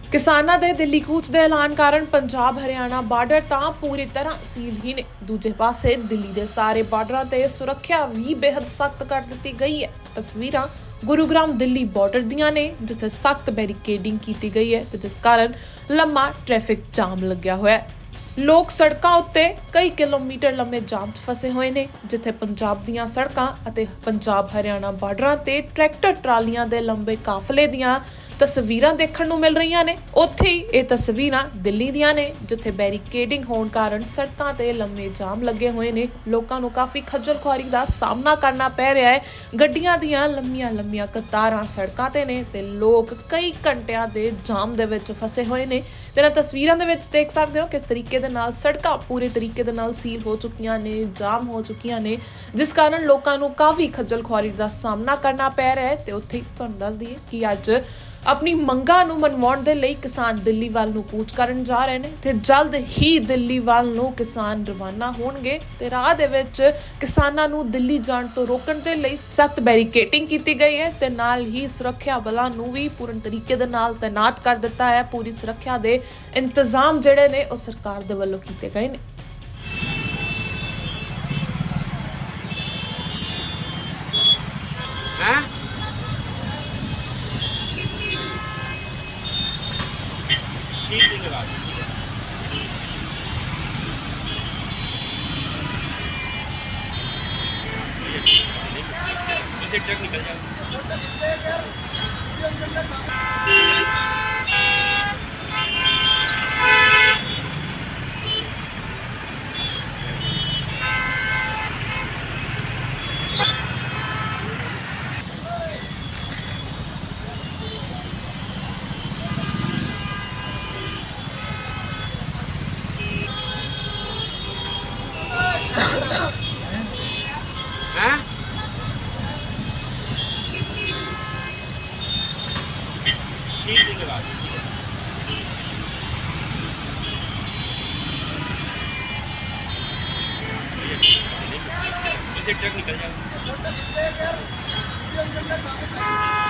ਕਿਸਾਨਾਂ ਦੇ ਦਿੱਲੀ ਕੂਚ ਦੇ ਐਲਾਨ ਕਾਰਨ ਪੰਜਾਬ ਹਰਿਆਣਾ ਬਾਰਡਰ ਤਾਂ ਪੂਰੀ ਤਰ੍ਹਾਂ ਸੀਲ ਹੀ ਨੇ। ਦੂਜੇ ਪਾਸੇ ਦਿੱਲੀ ਦੇ ਸਾਰੇ ਬਾਰਡਰਾਂ ਤੇ ਸੁਰੱਖਿਆ ਵੀ ਬੇहद ਸਖਤ ਕਰ ਦਿੱਤੀ ਗਈ ਹੈ। ਤਸਵੀਰਾਂ ਗੁਰੂਗ੍ਰਾਮ ਦਿੱਲੀ ਬਾਰਡਰ ਦੀਆਂ ਨੇ, ਜਿੱਥੇ ਸਖਤ ਬੈਰੀਕੇਡਿੰਗ ਕੀਤੀ ਗਈ ਹੈ ਤੇ ਜਿਸ ਕਾਰਨ ਲੰਮਾ ਟ੍ਰੈਫਿਕ ਜਾਮ ਲੱਗਿਆ ਹੋਇਆ ਹੈ। ਲੋਕ ਸੜਕਾਂ ਉੱਤੇ ਕਈ ਕਿਲੋਮੀਟਰ ਲੰਮੇ ਜਾਮ 'ਚ ਫਸੇ ਹੋਏ ਨੇ, ਜਿੱਥੇ ਪੰਜਾਬ ਦੀਆਂ ਸੜਕਾਂ ਅਤੇ ਪੰਜਾਬ ਹਰਿਆਣਾ ਬਾਰਡਰਾਂ ਤੇ ਟਰੈਕਟਰ ਟਰਾਲੀਆਂ ਦੇ ਲੰਬੇ ਕਾਫਲੇ ਦੀਆਂ ਤਸਵੀਰਾਂ ਦੇਖਣ ਨੂੰ ਮਿਲ ਰਹੀਆਂ ਨੇ। ਉੱਥੇ ਹੀ ਇਹ ਤਸਵੀਰਾਂ ਦਿੱਲੀ ਦੀਆਂ ਨੇ, ਜਿੱਥੇ ਬੈਰੀਕੇਡਿੰਗ ਹੋਣ ਕਾਰਨ ਸੜਕਾਂ ਤੇ ਲੰਮੇ ਜਾਮ ਲੱਗੇ ਹੋਏ ਨੇ। ਲੋਕਾਂ ਨੂੰ ਕਾਫੀ ਖੱਜਲ ਖੁਆਰੀ ਦਾ ਸਾਹਮਣਾ ਕਰਨਾ ਪੈ ਰਿਹਾ ਹੈ। ਗੱਡੀਆਂ ਦੀਆਂ ਲੰਮੀਆਂ ਕਤਾਰਾਂ ਸੜਕਾਂ ਤੇ ਨੇ ਤੇ ਲੋਕ ਕਈ ਘੰਟਿਆਂ ਦੇ ਜਾਮ ਦੇ ਵਿੱਚ ਫਸੇ ਹੋਏ ਨੇ। ਤੇ ਇਹਨਾਂ ਤਸਵੀਰਾਂ ਦੇ ਵਿੱਚ ਦੇਖ ਸਕਦੇ ਹੋ ਕਿਸ ਤਰੀਕੇ ਦੇ ਨਾਲ ਸੜਕਾਂ ਪੂਰੇ ਤਰੀਕੇ ਦੇ ਨਾਲ ਸੀਲ ਹੋ ਚੁੱਕੀਆਂ ਨੇ, ਜਾਮ ਹੋ ਚੁੱਕੀਆਂ ਨੇ, ਜਿਸ ਕਾਰਨ ਲੋਕਾਂ ਨੂੰ ਕਾਫੀ ਖੱਜਲ ਖੁਆਰੀ ਦਾ ਸਾਹਮਣਾ ਕਰਨਾ ਪੈ ਰਿਹਾ ਹੈ। ਤੇ ਉੱਥੇ ਤੁਹਾਨੂੰ ਦੱਸ ਦਈਏ ਕਿ ਅੱਜ ਆਪਣੀ ਮੰਗਾਂ ਨੂੰ ਮਨਵਾਉਣ ਦੇ ਲਈ ਕਿਸਾਨ ਦਿੱਲੀ ਵੱਲ ਨੂੰ ਕੂਚ ਕਰਨ ਜਾ ਰਹੇ ਨੇ ਤੇ ਜਲਦ ਹੀ ਦਿੱਲੀ ਵੱਲ ਨੂੰ ਕਿਸਾਨ ਰਵਾਨਾ ਹੋਣਗੇ। ਤੇ ਰਾਹ ਦੇ ਵਿੱਚ ਕਿਸਾਨਾਂ ਨੂੰ ਦਿੱਲੀ ਜਾਣ ਤੋਂ ਰੋਕਣ ਦੇ ਲਈ ਸਖਤ ਬੈਰੀਕੇਡਿੰਗ ਕੀਤੀ ਗਈ ਹੈ ਤੇ ਨਾਲ ਹੀ ਸੁਰੱਖਿਆ ਬਲਾਂ ਨੂੰ ਵੀ ਪੂਰਨ ਤਰੀਕੇ ਦੇ ਨਾਲ ਤੈਨਾਤ ਕਰ ਦਿੱਤਾ ਹੈ। ਪੂਰੀ ਸੁਰੱਖਿਆ ਦੇ ਇੰਤਜ਼ਾਮ ਜਿਹੜੇ ਨੇ ਉਹ ਸਰਕਾਰ ਦੇ ਵੱਲੋਂ ਕੀਤੇ ਗਏ ਨੇ। ट्रक निकल जाए। ट्रक निकल जाए।